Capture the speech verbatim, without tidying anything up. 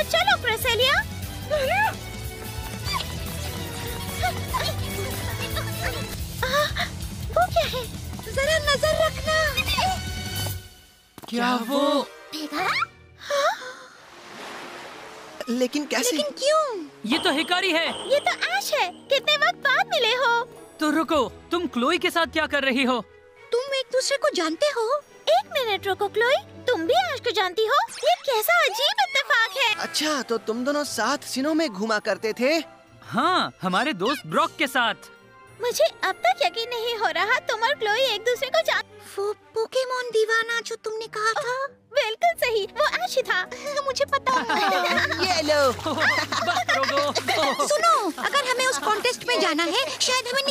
चलो क्रेसेलिया। वो क्या है? जरा नजर रखना। क्या वो? लेकिन कैसे? लेकिन क्यों? ये तो हिकारी है। ये तो ऐश है। कितने वक्त बाद मिले हो? तो रुको, तुम क्लोई के साथ क्या कर रही हो? तुम एक दूसरे को जानते हो? एक मिनट रुको क्लोई, तुम भी ऐश को जानती हो? ये कैसा अजीब इत्तेफाक है। अच्छा, तो तुम दोनों साथ सिनो में घूमा करते थे? हाँ, हमारे दोस्त ब्रॉक के साथ। मुझे अब तक यकीन नहीं हो रहा तुम और क्लोई एक दूसरे को जान। वो पोकेमोन दीवाना जो तुमने कहा था? बिल्कुल सही, वो ऐश ही था। मुझे पता। ये लो। बस करो गो। सुनो, अगर हमें उस कॉन्टेस्ट में जाना है, शायद हमें